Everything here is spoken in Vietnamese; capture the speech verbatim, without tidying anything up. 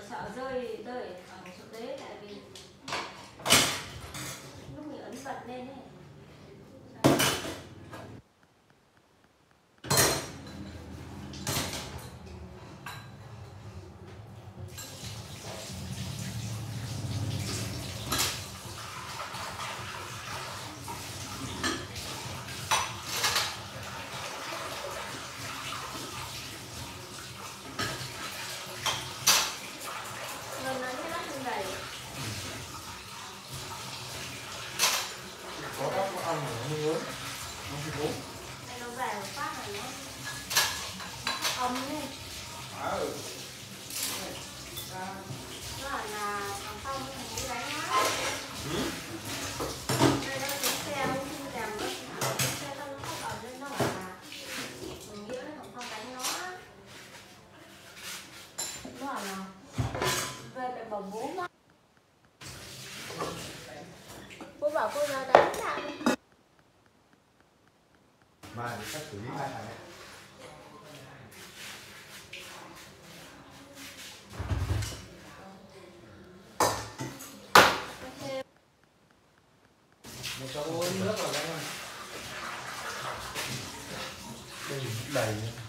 sợ rơi rơi ở chỗ đấy, tại vì lúc mình ấn bật lên ấy. Có các con ăn nó mới lớn, nó thì bốn. Đây nó về một phát này nó ấm lên. Ừ. Nó bảo là thằng Phong thằng ấy đánh nó. Ừ. Đây nó chiếc xe không xin kèm nó. Chiếc xe tao nó không ẩm lên, nó bảo là mình nghĩ là thằng Phong đánh nó. Nó bảo là về phải bảo bố mà. Bố bảo cô ra đánh lại. Mà cách xử lý hai thằng này. Một cho ôi nước vào đây rồi. Đây đầy.